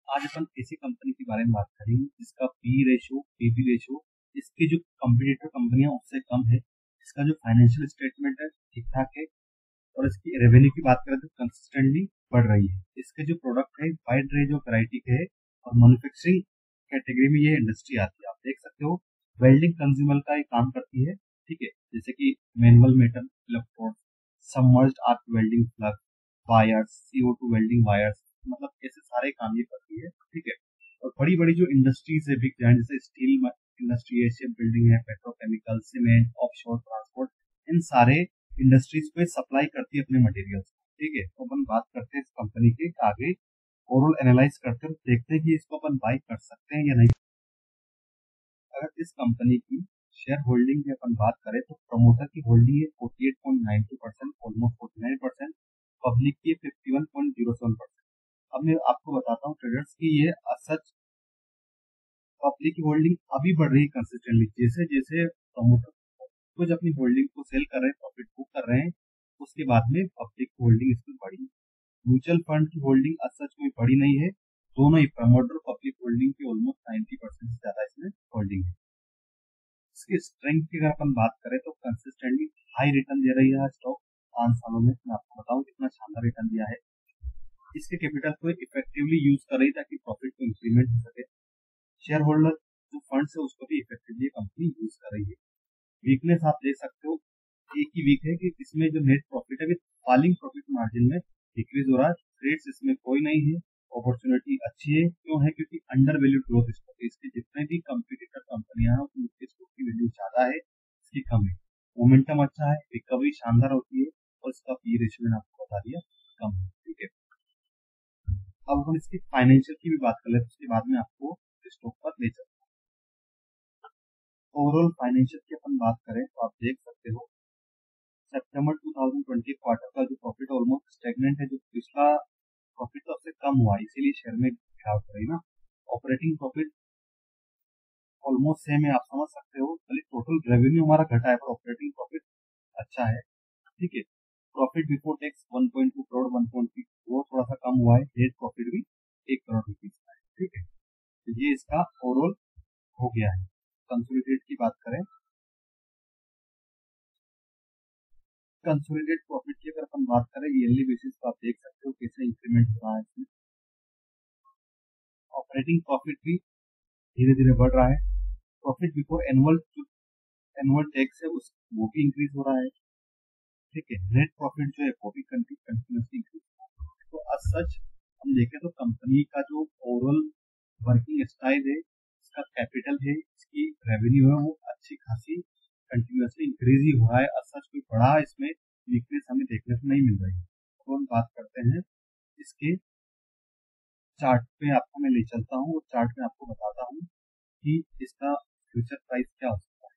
आज अपन ऐसी कंपनी के बारे में बात करेंगे जिसका पी रेशो पीबी रेशो इसके जो कंपटीटर कंपनियां उससे कम है। इसका जो फाइनेंशियल स्टेटमेंट है ठीक ठाक है और इसकी रेवेन्यू की बात करें तो कंसिस्टेंटली बढ़ रही है। इसके जो प्रोडक्ट है वाइड रेंज ऑफ वैरायटी के है और मैन्युफैक्चरिंग कैटेगरी में ये इंडस्ट्री आती है। आप देख सकते हो वेल्डिंग कंज्यूमर का ये काम करती है। ठीक है, जैसे कि manual metal electrode, submerged arc welding plug, wires, CO2 welding wires, मतलब ऐसे सारे काम ये करती है। ठीक है, और बड़ी बड़ी जो इंडस्ट्रीज है बिग जाइंट, जैसे स्टील इंडस्ट्री है, शिप बिल्डिंग है, पेट्रोकेमिकल, सीमेंट, ऑफशोर ट्रांसपोर्ट, इन सारे इंडस्ट्रीज पे सप्लाई करती है अपने मटेरियल्स। ठीक है, तो अपन बात करते हैं इस कंपनी के आगे, ओवरऑल एनालाइज करते हैं, देखते हैं कि इसको अपन बाई कर सकते हैं या नहीं। अगर इस कंपनी की शेयर होल्डिंग की अपन बात करें तो प्रमोटर की होल्डिंग है 48.92%, ऑलमोस्ट 49%, पब्लिक की 51.07%। अब मैं आपको बताता हूँ ट्रेडर्स की ये सच पब्लिक की होल्डिंग अभी बढ़ रही है कंसिस्टेंटली। जैसे जैसे प्रमोटर कुछ अपनी होल्डिंग को सेल कर रहे हैं, प्रॉफिट बुक कर रहे हैं, उसके बाद में पब्लिक की होल्डिंग इसमें बढ़ी। म्यूचुअल फंड की होल्डिंग सच कोई बड़ी नहीं है, दोनों ही प्रमोटर पब्लिक होल्डिंग की ऑलमोस्ट 90% से ज्यादा इसमें होल्डिंग है। इसकी स्ट्रेंथ की अगर अपन बात करें तो कंसिस्टेंटली हाई रिटर्न दे रही है स्टॉक। 5 सालों में मैं आपको बताऊं कितना शानदार रिटर्न दिया है। इसके कैपिटल को इफेक्टिवली यूज कर रही है ताकि प्रॉफिट को इंक्रीमेंट हो सके। शेयर होल्डर जो फंड्स है उसको भी इफेक्टिवली कंपनी यूज कर रही है। वीकनेस आप देख सकते हो, एक ही वीक है कि इसमें जो नेट प्रॉफिट है फॉलिंग प्रॉफिट मार्जिन में डिक्रीज हो रहा है। ट्रेड्स इसमें कोई नहीं है, अपॉर्चुनिटी अच्छी है। क्यों है? क्योंकि अंडर वैल्यू ग्रोथ स्टॉक है। इसके जितने भी कंपटीटर कंपनियां हैं उसके स्टॉक की वैल्यू ज्यादा है, इसकी कम है। मोमेंटम अच्छा है, रिकवरी शानदार होती है और इसका पी रेशियो मैंने आपको बता दिया कम है। ठीक है, अब हम इसकी फाइनेंशियल की भी बात कर लेते हैं, उसके बाद में आपको स्टॉक पर ले चलते हैं। ओवरऑल फाइनेंशियल की अपन बात करें तो आप देख सकते हो सितंबर 2020 क्वार्टर का जो प्रॉफिट ऑलमोस्ट स्टेगनेंट है। जो पिछला प्रॉफिट तो सबसे कम हुआ, इसीलिए शेयर में गिरावट रही ना। ऑपरेटिंग प्रॉफिट ऑलमोस्ट सेम है, आप समझ सकते हो, खाली टोटल रेवेन्यू हमारा घटा है पर ऑपरेटिंग प्रॉफिट अच्छा है। ठीक है, प्रॉफिट बिफोर टैक्स 1.2 करोड़ 1.3 वो थोड़ा सा कम हुआ है। नेट प्रॉफिट भी 1 करोड़ रुपीज का है। ठीक है, तो ये इसका ओवरऑल हो गया है। कंसोलिडेट की बात करें, कंसोलिडेट प्रॉफिट की अगर अपन बात करें ईयरली बेसिस तो आप देख सकते हो कैसे इंक्रीमेंट हो रहा है इसमें। ऑपरेटिंग प्रॉफिट भी धीरे धीरे बढ़ रहा है। Profit before annual annual tax है उस वो भी इंक्रीज हो रहा है। ठीक है, नेट प्रॉफिट जो है वो भी कंटिन्यूसली इंक्रीज हो रहा है। तो आज सच हम देखें तो कंपनी का जो ओवरऑल वर्किंग स्टाइल है, इसका कैपिटल है, इसकी रेवेन्यू है, वो अच्छी खासी कंटिन्यूसली इंक्रीज ही हो रहा है। आज सच कोई बड़ा इसमें वीकनेस हमें देखने को नहीं मिल रही है। तो हम बात करते हैं इसके चार्ट पे, आपको मैं ले चलता हूँ और चार्ट में आपको बताता हूँ कि इसका फ्यूचर प्राइस क्या हो सकता है।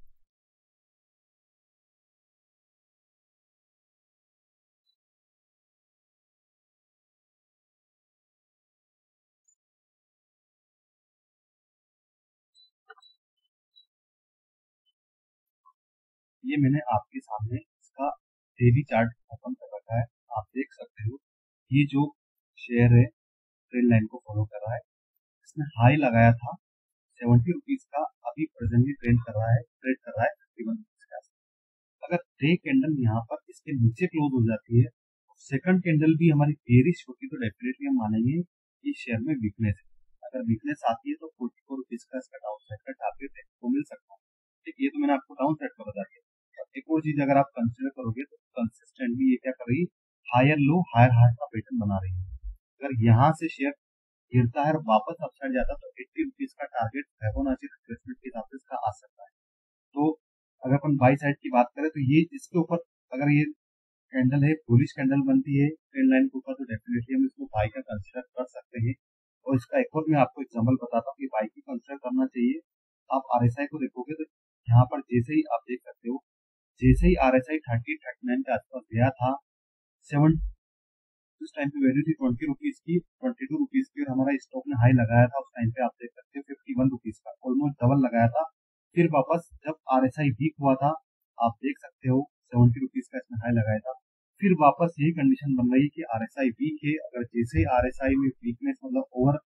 ये मैंने आपके सामने इसका डेली चार्ट ओपन कर रखा है। आप देख सकते हो ये जो शेयर है ट्रेंड लाइन को फॉलो कर रहा है। इसने हाई लगाया था 70 रुपीज का, अभी प्रेजेंटली ट्रेड कर रहा है 51 रुपीज के आसपास। अगर डे कैंडल यहाँ पर इसके नीचे क्लोज हो जाती है और सेकंड कैंडल भी हमारी बेरिश होती है तो डेफिनेटली हम मानेंगे कि शेयर में वीकनेस है। अगर वीकनेस आती है तो 44 रुपीज का इसका डाउन साइड का टारगेट है तो मिल सकता है। ठीक, ये तो मैंने आपको डाउन साइड का बता दिया। और एक और चीज अगर आप कंसिडर करोगे तो कंसिस्टेंटली ये क्या कर रही है, हायर लो हायर हाई का पैटर्न बना रही है। अगर यहाँ से शेयर गिरता है और वापस अपसाइड जाता है तो 80 रुपीज का टारगेट फिबोनाची रिट्रेसमेंट के हिसाब से इसका आ सकता है। तो अगर अपन बाई साइड की बात करें तो ये इसके ऊपर अगर ये कैंडल है बुलिश कैंडल बनती है ट्रेंड लाइन के ऊपर तो डेफिनेटली हम इसको बाई का कंसिडर कर सकते हैं। और इसका एक और मैं आपको एग्जाम्पल बताता हूँ कि बाई की कंसिडर करना चाहिए। आप RSI को देखोगे तो यहाँ पर जैसे ही आप देख सकते हो, जैसे ही RSI 30-39 के आसपास गया था, सेवन उस टाइम पे वैल्यू थी 20 रुपीज की, 22 रुपीज की, और हमारा स्टॉक ने हाई लगाया था उस टाइम पे आप देख सकते हो 51 रुपीज का, ऑलमोस्ट डबल लगाया था। फिर वापस जब RSI वीक हुआ था, आप देख सकते हो 70 रुपीज का इसने हाई लगाया था। फिर वापस यही कंडीशन बन रही है कि RSI वीक है। अगर जैसे ही RSI में वीकनेस मतलब ओवर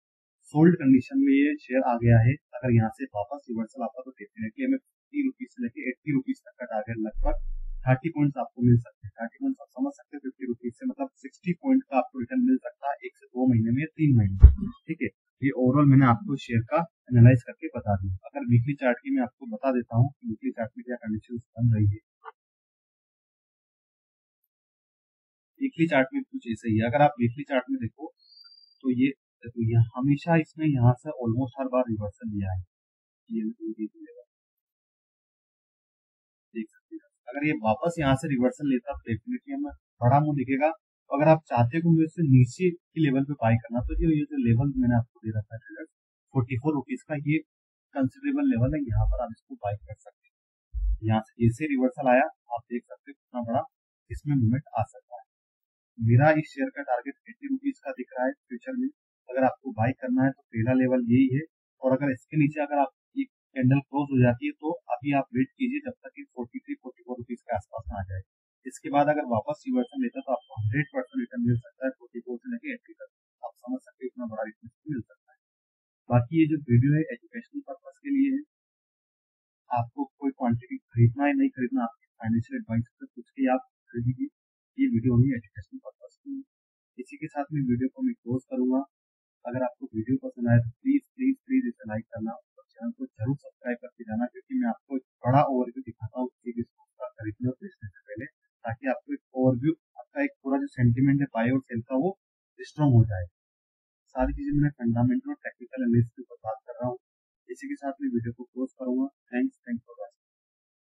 सोल्ड कंडीशन में ये शेयर आ गया है, अगर यहाँ से वापस रिवर्सल आता तो डेफिनेटली हमें 50 रुपीज से लेके 80 रुपीज तक का टारगेट लगभग 30 पॉइंट्स आपको मिल सकते हैं। 30 पॉइंट्स आप समझ सकते हैं, 50 रुपीज से मतलब 60 पॉइंट का आपको रिटर्न मिल सकता है 1 से 2 महीने में या 3 महीने में। ठीक है, ये ओवरऑल मैंने आपको शेयर का एनालाइज करके बता दिया। अगर वीकली चार्ट की मैं आपको बता देता हूँ कि वीकली चार्ट में क्या कंडीशन बन रही है। वीकली चार्ट में कुछ ऐसे ही है, अगर आप वीकली चार्ट में देखो तो ये देखो, ये हमेशा इसमें यहाँ से ऑलमोस्ट हर बार रिवर्सल लिया है। ये देख सकते हैं, अगर ये वापस यहाँ से रिवर्सल लेता तो डेफिनेटली हमें बड़ा मुंह दिखेगा। तो अगर आप चाहते हो कि मुझे इससे नीचे की लेवल पे बाई करना, तो ये जो लेवल मैंने आपको दे रखा है 44 रुपीज का, ये कंसिडरेबल लेवल है, यहाँ पर आप इसको बाई कर सकते हैं। यहाँ से जैसे रिवर्सल आया आप देख सकते हो कितना बड़ा इसमें मूवमेंट आ सकता है। मेरा इस शेयर का टारगेट 80 रुपीज का दिख रहा है फ्यूचर में। अगर आपको बाई करना है तो पहला लेवल यही है, और अगर इसके नीचे अगर आप एक कैंडल क्लोज हो जाती है तो अभी आप वेट कीजिए जब तक कि 43-44 रुपीज के आसपास ना आ जाए। इसके बाद अगर वापस रिवर्सल लेता तो आपको 100% रिटर्न मिल सकता है 44 से लेकर 80 तक। आप समझ सकते हैं इतना बड़ा रिटर्न मिल सकता है। बाकी ये जो वीडियो है एजुकेशनल पर्पज के लिए है, आपको कोई क्वांटिटी खरीदना है नहीं खरीदना आपके फाइनेंशियल एडवाइजर से पूछ के आप खरीदिए। ये वीडियो होगी एजुकेशनल पर्पज की। इसी के साथ में वीडियो को मैं क्लोज करूंगा। अगर आपको वीडियो पसंद आए तो प्लीज प्लीज प्लीज इसे लाइक करना और चैनल को जरूर सब्सक्राइब करके जाना, क्योंकि मैं आपको एक बड़ा ओवरव्यू दिखाता हूँ किसी भी स्टॉक का खरीदने और बेचने से पहले, ताकि आपको एक ओवरव्यू, आपका एक पूरा जो सेंटीमेंट है बाय और सेल का वो स्ट्रॉन्ग हो जाए। सारी चीजें मैंने फंडामेंटल और टेक्निकल एनालिसिस के ऊपर बात कर रहा हूँ। इसी के साथ मैं वीडियो को क्लोज करूंगा। Thanks for watching.